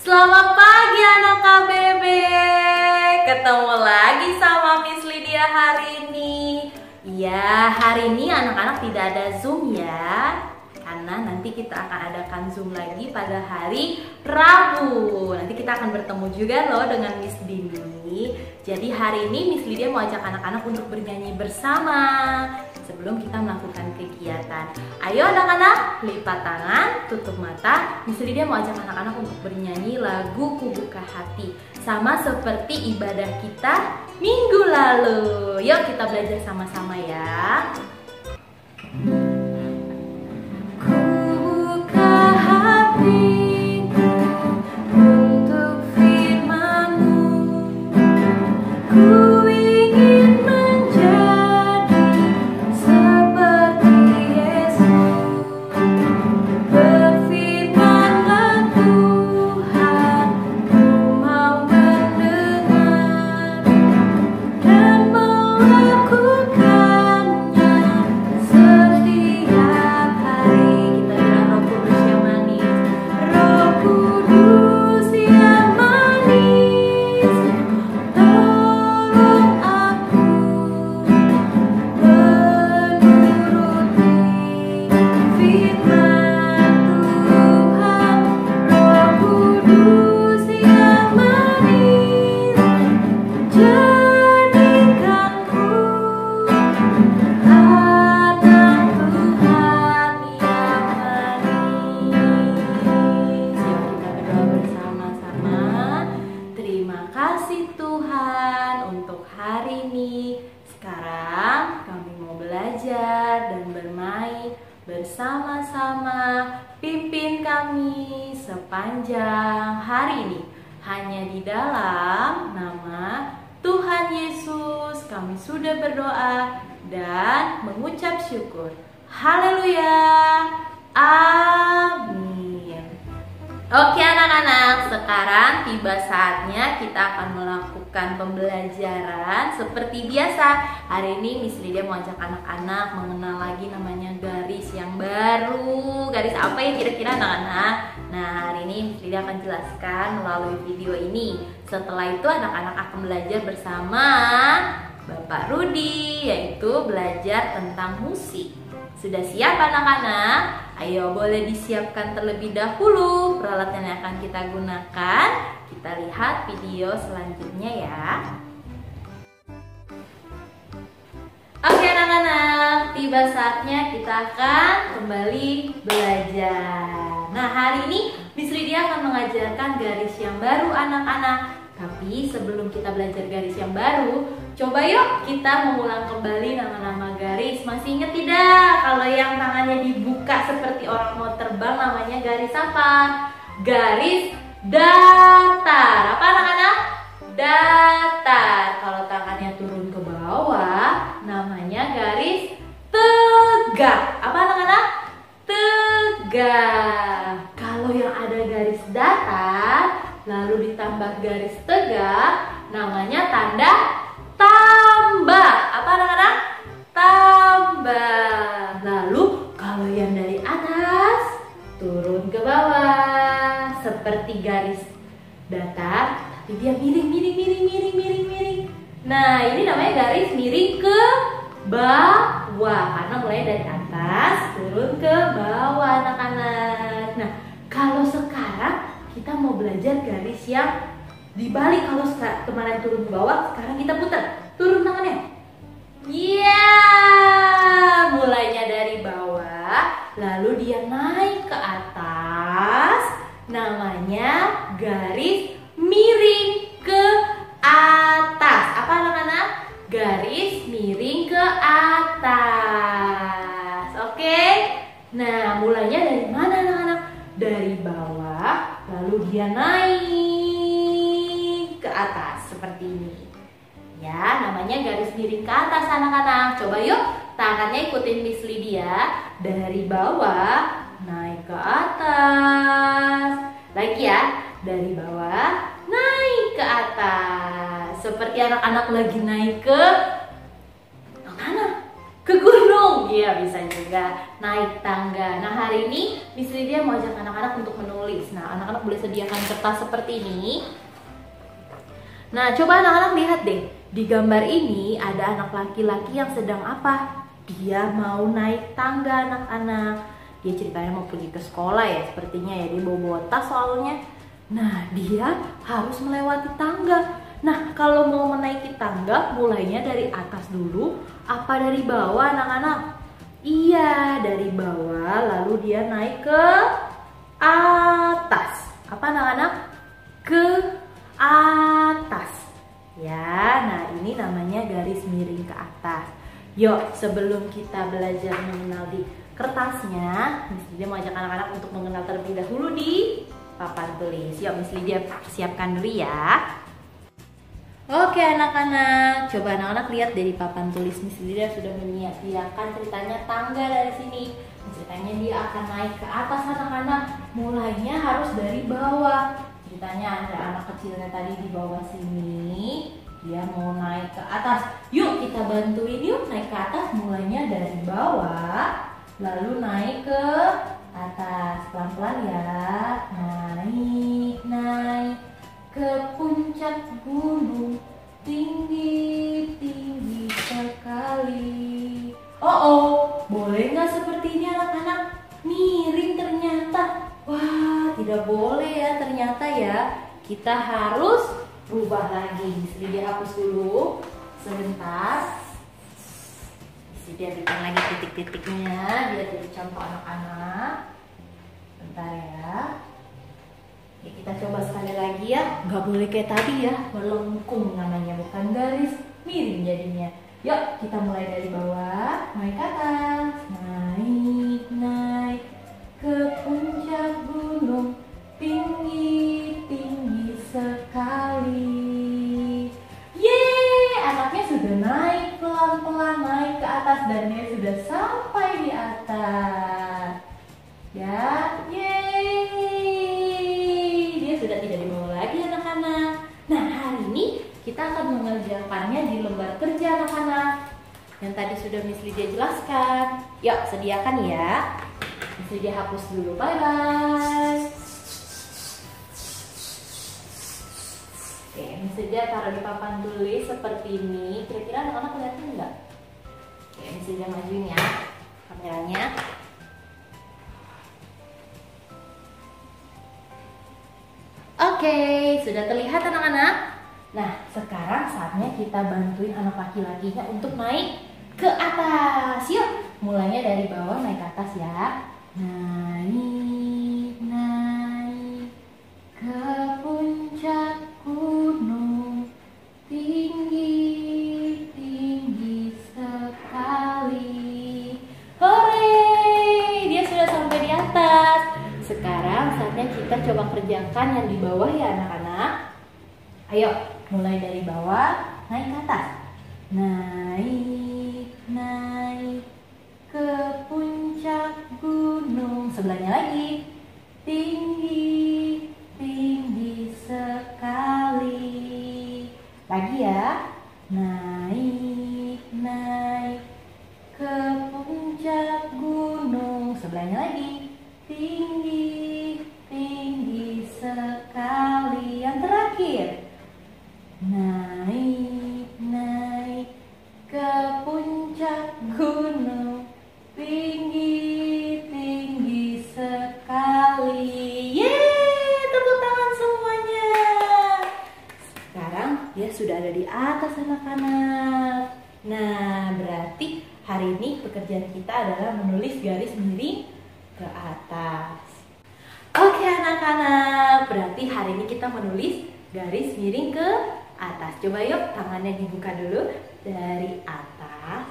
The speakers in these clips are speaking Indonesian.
Selamat pagi anak KBB. Ketemu lagi sama Miss Lydia hari ini. Ya, hari ini anak-anak tidak ada Zoom ya, karena nanti kita akan adakan Zoom lagi pada hari Rabu. Nanti kita akan bertemu juga loh dengan Miss Dini. Jadi hari ini Miss Lydia mau ajak anak-anak untuk bernyanyi bersama sebelum kita melakukan kegiatan. Ayo anak-anak, lipat tangan, tutup mata. Miss Lydia mau ajak anak-anak untuk bernyanyi lagu Ku Buka Hati, sama seperti ibadah kita minggu lalu. Yuk kita belajar sama-sama ya. Dan bermain bersama-sama. Pimpin kami sepanjang hari ini. Hanya di dalam nama Tuhan Yesus kami sudah berdoa dan mengucap syukur. Haleluya. Amin. Oke anak-anak, sekarang tiba saatnya kita akan melakukan pembelajaran seperti biasa. Hari ini Miss Lydia mau ajak anak-anak mengenal lagi namanya garis yang baru. Garis apa ya kira-kira anak-anak? Nah, hari ini Miss Lydia akan jelaskan melalui video ini. Setelah itu anak-anak akan belajar bersama Bapak Rudi, yaitu belajar tentang musik. Sudah siap anak-anak? Ayo boleh disiapkan terlebih dahulu peralatan yang akan kita gunakan. Kita lihat video selanjutnya ya. Oke anak-anak, tiba saatnya kita akan kembali belajar. Nah hari ini Miss Lydia akan mengajarkan garis yang baru anak-anak. Tapi sebelum kita belajar garis yang baru, coba yuk kita mengulang kembali nama-nama garis. Masih ingat tidak? Kalau yang tangannya dibuka seperti orang mau terbang namanya garis apa? Garis datar. Apa anak-anak? Datar. Kalau tangannya turun ke bawah namanya garis tegak. Apa anak-anak? Tegak. Kalau yang ada garis datar lalu ditambah garis tegak, namanya tanda tambah. Apa anak-anak? Tambah. Lalu kalau yang dari atas turun ke bawah seperti garis datar, tapi dia miring. Nah ini namanya garis miring ke bawah karena mulai dari atas turun ke bawah anak-anak. Nah kalau sekarang kita mau belajar garis yang dibalik. Kalau kemarin turun ke bawah, sekarang kita putar. Turun tangannya. Iya, mulainya dari bawah, lalu dia naik ke atas. Namanya garis miring ke atas. Apa anak-anak? Garis miring ke atas. Oke. Nah, mulainya dari mana anak-anak? Dari bawah, lalu dia naik ke atas seperti ini. Ya, namanya garis miring ke atas anak-anak. Coba yuk, tangannya ikutin Miss Lydia. Dari bawah, naik ke atas. Lagi ya, dari bawah, naik ke atas. Seperti anak-anak lagi naik ke mana? Ke gunung. Iya, bisa juga naik tangga. Nah, hari ini Miss Lydia mau ajak anak-anak untuk menulis. Nah, anak-anak boleh sediakan kertas seperti ini. Nah, coba anak-anak lihat deh. Di gambar ini ada anak laki-laki yang sedang apa? Dia mau naik tangga, anak-anak. Dia ceritanya mau pergi ke sekolah ya, sepertinya ya. Dia bawa tas soalnya. Nah, dia harus melewati tangga. Nah, kalau mau menaiki tangga, mulainya dari atas dulu, apa dari bawah, anak-anak? Iya, dari bawah, lalu dia naik ke atas. Apa, anak-anak? Ke atas. Ya, nah ini namanya garis miring ke atas. Yuk, sebelum kita belajar mengenal di kertasnya, Miss Lydia mau ajak anak-anak untuk mengenal terlebih dahulu di papan tulis. Yuk, Miss Lydia siapkan dulu ya. Oke anak-anak, coba anak-anak lihat dari papan tulis. Miss Lydia sudah menyediakan ceritanya tangga dari sini. Ceritanya dia akan naik ke atas anak-anak. Mulainya harus dari bawah. Ceritanya ada anak kecilnya tadi di bawah sini. Dia mau naik ke atas. Yuk kita bantuin yuk naik ke atas. Mulainya dari bawah, lalu naik ke atas. Pelan-pelan ya. Naik ke puncak gunung, tinggi sekali. Oh, boleh nggak seperti ini anak-anak? Miring ternyata. Wah, tidak boleh ya ternyata ya. Kita harus rubah lagi. Mesti dia hapus dulu sebentar. Mesti dia bikin lagi titik-titiknya biar jadi contoh anak-anak. Bentar ya. Oke, kita coba sekali lagi ya. Nggak boleh kayak tadi ya, melengkung namanya, bukan garis miring jadinya. Yuk kita mulai dari bawah, naik ke atas. Naik ke puncak gunung, tinggi sekali. Yeay, anaknya sudah naik pelan-pelan naik ke atas dan dia sudah sampai di atas. Ya, yeay, dia sudah tidak dibawa lagi anak-anak. Nah, hari ini kita akan mengerjakannya di lembar kerja anak-anak yang tadi sudah Miss Lydia jelaskan. Yuk, sediakan ya. Miss Lydia hapus dulu, bye-bye. Oke, Miss Lydia taruh di papan tulis seperti ini. Kira-kira anak-anak kelihatan enggak? Oke, Miss Lydia majuin ya kameranya. Oke, sudah terlihat anak-anak? Nah, sekarang saatnya kita bantuin anak laki-lakinya untuk naik ke atas. Yuk, mulainya dari bawah naik ke atas ya. Naik ke puncak gunung, tinggi sekali. Hore, dia sudah sampai di atas. Sekarang saatnya kita coba kerjakan yang di bawah ya anak-anak. Ayo, mulai dari bawah, naik ke atas. Naik ke puncak gunung. Sebelahnya lagi. Tinggi sekali. Lagi ya. Naik ke puncak gunung. Sebelahnya lagi. Tinggi sekali. Yang terakhir. Naik ke puncak gunung, tinggi sekali. Yeay, tepuk tangan semuanya. Sekarang dia sudah ada di atas anak-anak. Nah, berarti hari ini pekerjaan kita adalah menulis garis miring ke atas. Oke anak-anak, berarti hari ini kita menulis garis miring ke atas. Coba yuk tangannya dibuka dulu dari atas.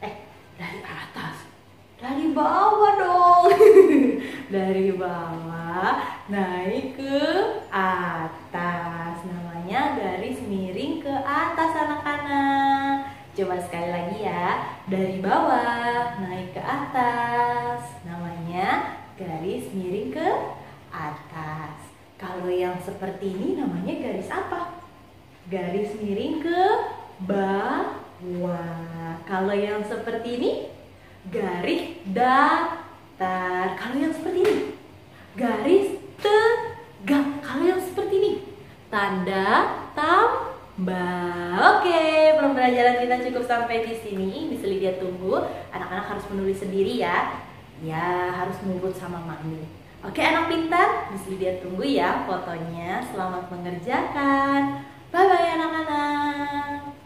Dari bawah dong. Dari bawah naik ke atas. Namanya garis miring ke atas anak-anak. Coba sekali lagi ya. Dari bawah naik ke atas. Namanya garis miring ke atas. Kalau yang seperti ini namanya garis apa? Garis miring ke bawah. Kalau yang seperti ini garis datar. Kalau yang seperti ini, garis tegak. Kalau yang seperti ini, tanda tambah. Oke, pembelajaran kita cukup sampai di sini. Miss Lydia tunggu. Anak-anak harus menulis sendiri ya. Ya, harus nurut sama Mami. Oke, anak pintar, Miss Lydia tunggu ya fotonya. Selamat mengerjakan. Bye-bye anak-anak.